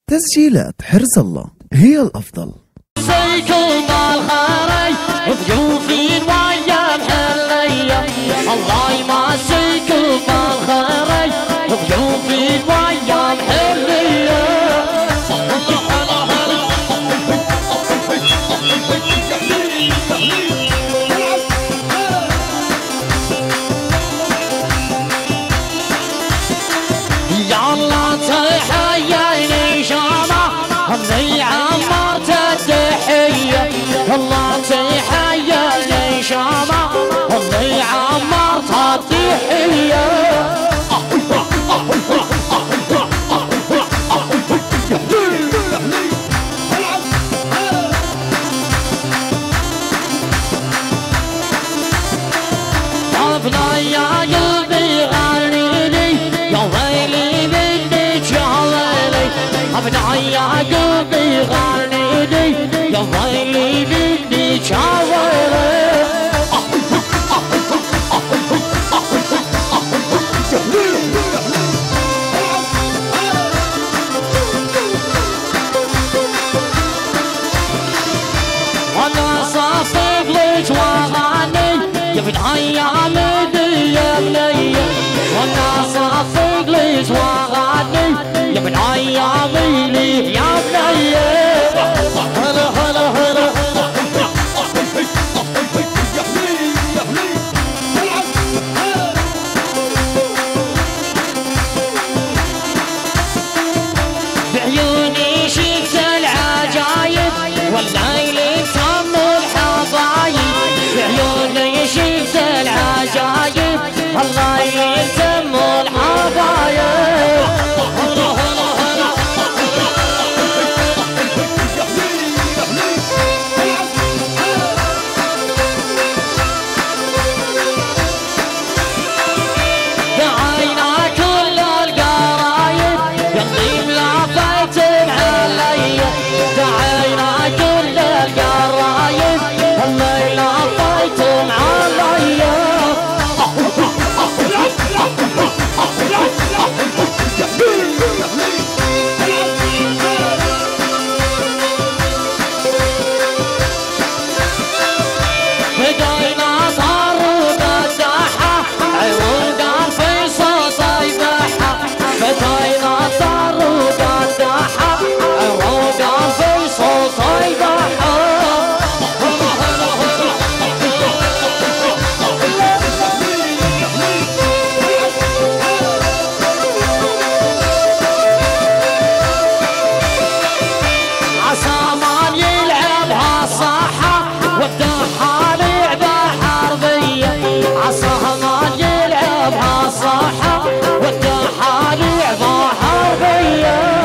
تسجيلات حرز الله هي الأفضل. زيكم الخيري ضيوفي ويا محلية، الله يمسيكم الخيري ضيوفي ويا محلية. يلا تحييني شامة اللي عمرت التحية، الله تحييني شامة اللي عمرت التحية. طفلة يا قلبي غنيني يا ويلي مني جهلي، طفلة يا قلبي غنيني يا ويلي مني جهلي. وانا صافق لك واغني يا بداية مدي يا بني، وانا صافق لك واغني يا بداية مدي يا بني. هلا هلا هلا بعيوني شفت العجايب والليل تم الحضايب، بعيوني شفت العجايب والليل تم الحضايب. هلا هلا هلا دعينا كل القرايب يلي ملافيت علي، دعينا كل القرايب يلي لافيتم علي. بدينا طارق الساحة عود الفيصل صيبحة، بدينا طارق الساحة عود الفيصل صيبحة. عسى ما يلعبها الصاحة والدحال يلعبها حربية، عسى ما يلعبها الصاحة والدحال يلعبها حربية.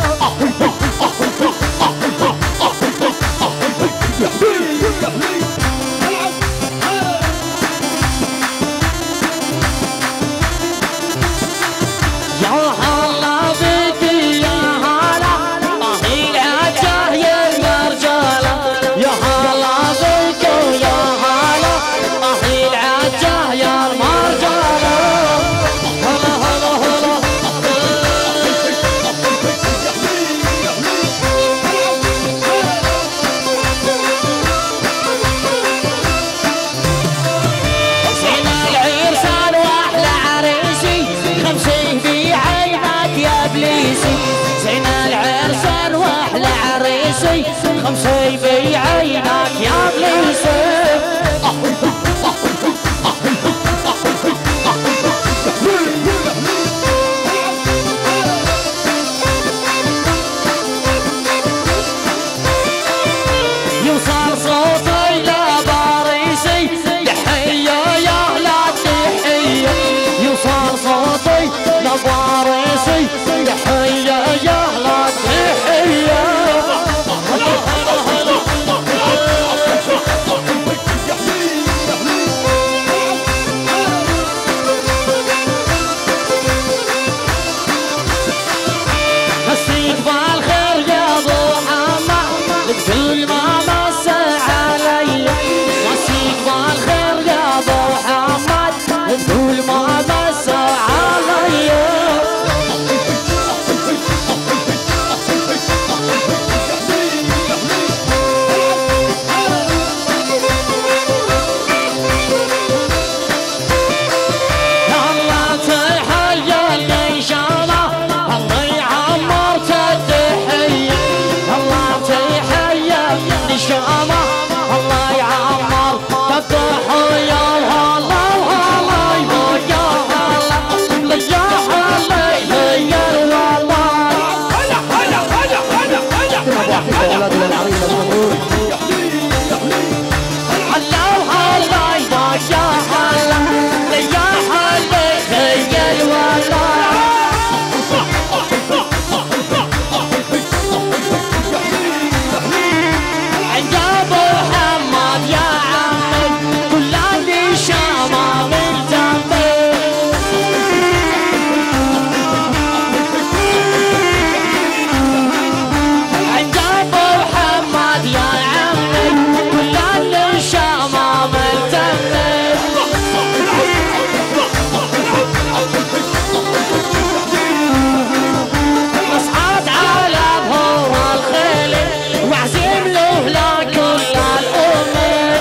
يا هلا بك يا هلا طهي العجاه يا المرجالة، يا هلا بك يا هلا طهي العجاه يا المرجالة. هلا هلا هلا زين العرسان واحلى عريسي خمسين بعينك يا ابليسي، زين العرسان واحلى عريسي خمسين بعينك يا ابليسي. يوصل صوتي لباريسي تحية يا أهل التحية، يوصل صوتي لباريسي تحية يا أهل التحية. هلا هلا هلا تحياتي للعريس المبروك. هلا وهلا يا هلا يا هلا خيل والله عجب محمد يا عمي كل اللي شامه من جنبي عجب محمد يا عمي كل اللي شامه من جنبي مصعد على ظهور الخيل وعزيم له لكل الأمة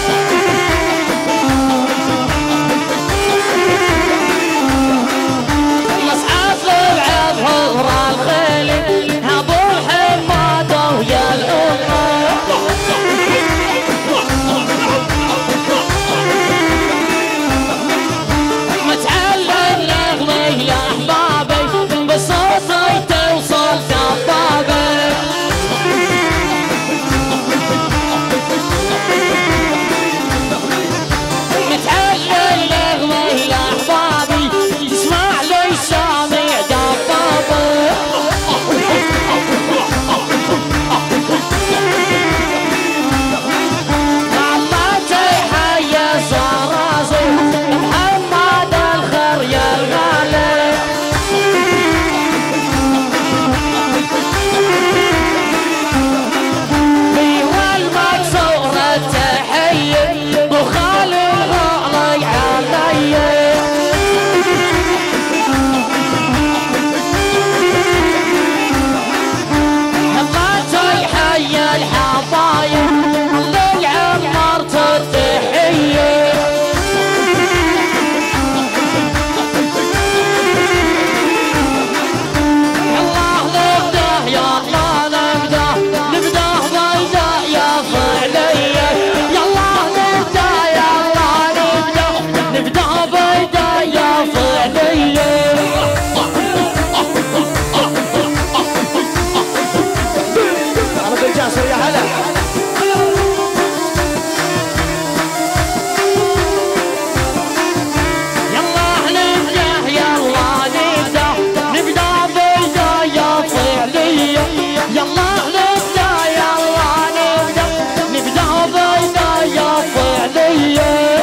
مصعد له على ظهور الخيل أبو الحماد ويا الأمة متعلم نغمي يا أحبابي بصوتي توصل دبابي متعلم نغمي يا أحبابي تسمع لي سامع دبابي الله تحيا صرازي محمد الخير يا الغالي في والمكسور التحية وخالي الغالي علي الله تحيا الحبايب اللي عمرت التحية الله نبدأ يا الله نبدأ بيدا يا فعلية يلا نبدأ يا الله نبدأ بيدا يا فعلية أنا بالجاسر يا هلا يلا نبدأ يلا نبدأ بيدا يا فعلية يلا نبدأ يلا نبدأ بيدا يا فعلية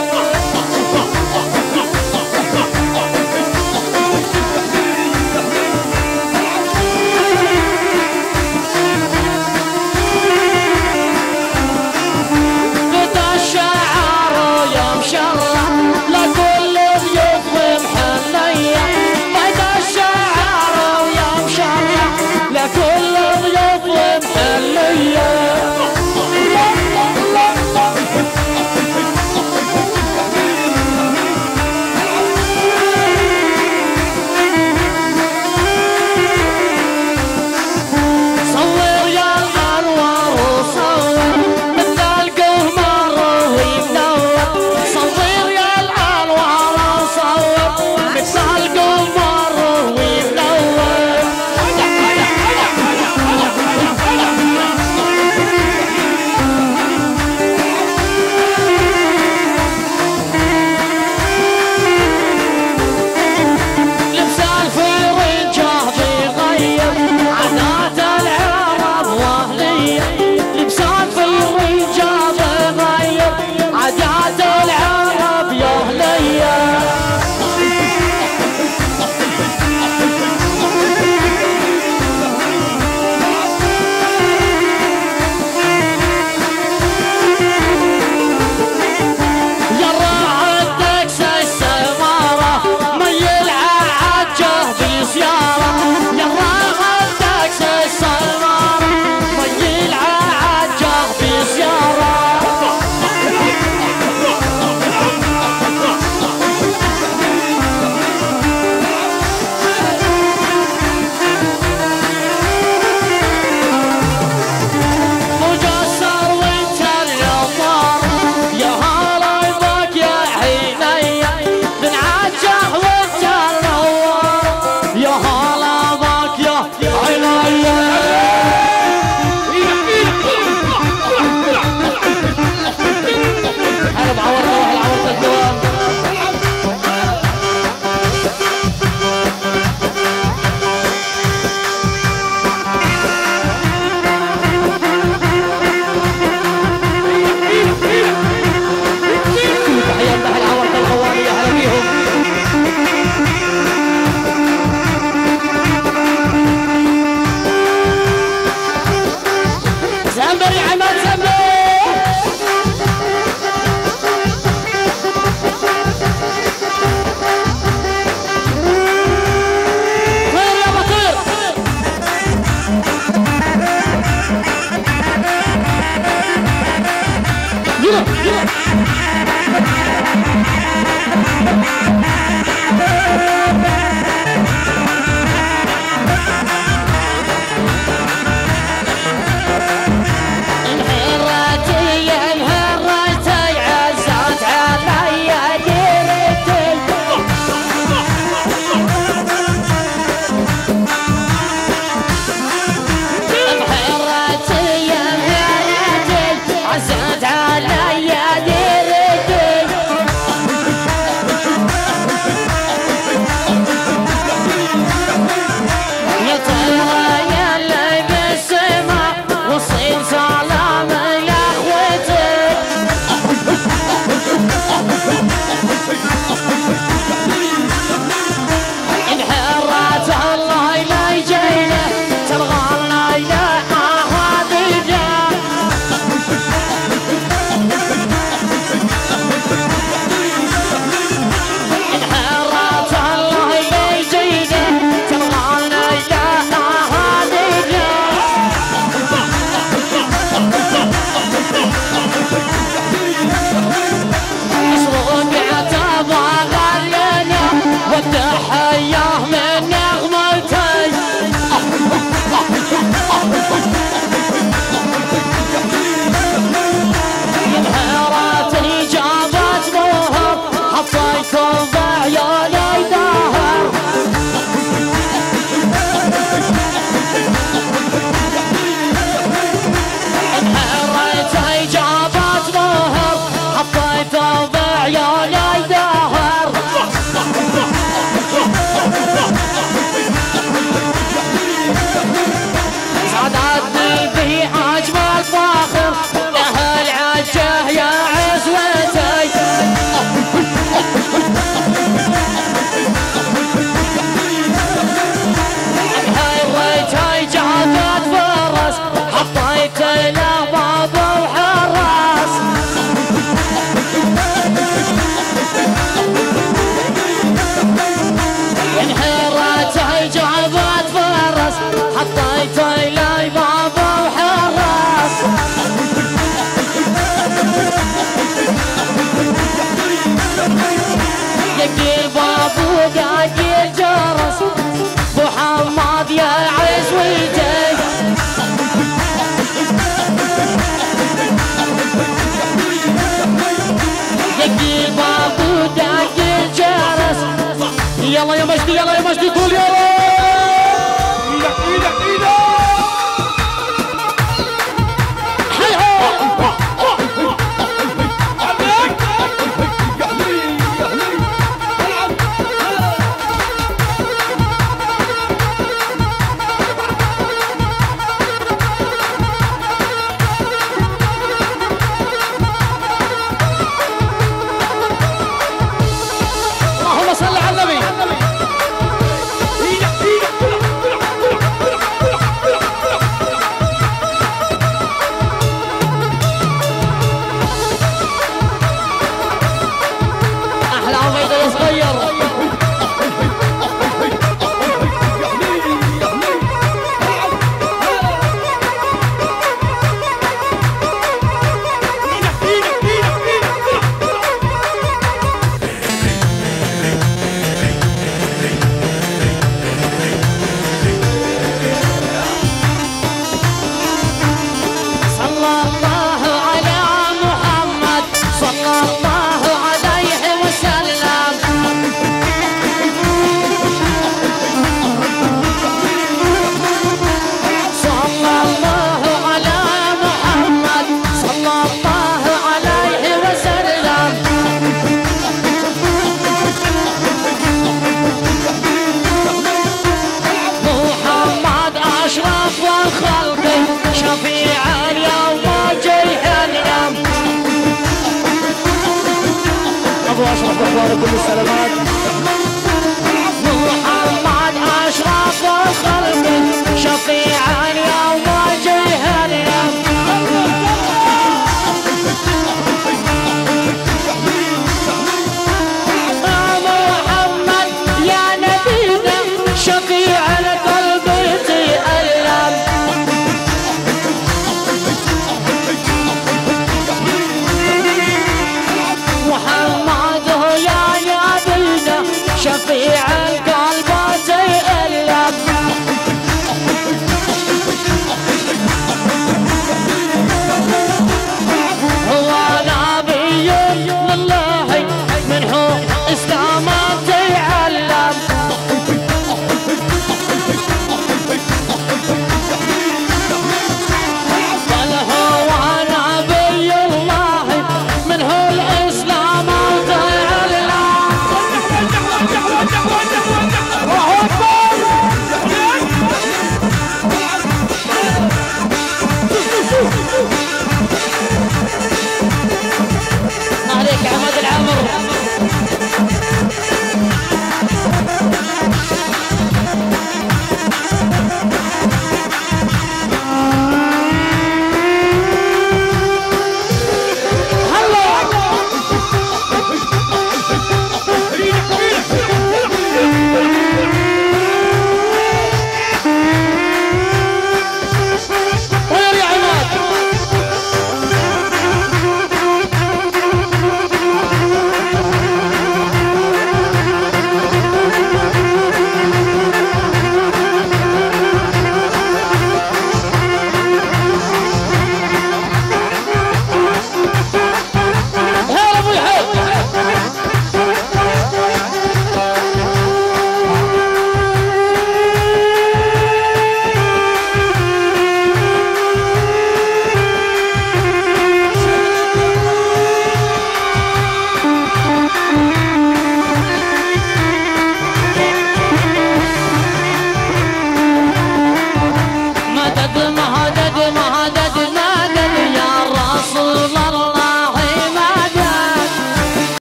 كل السلامات.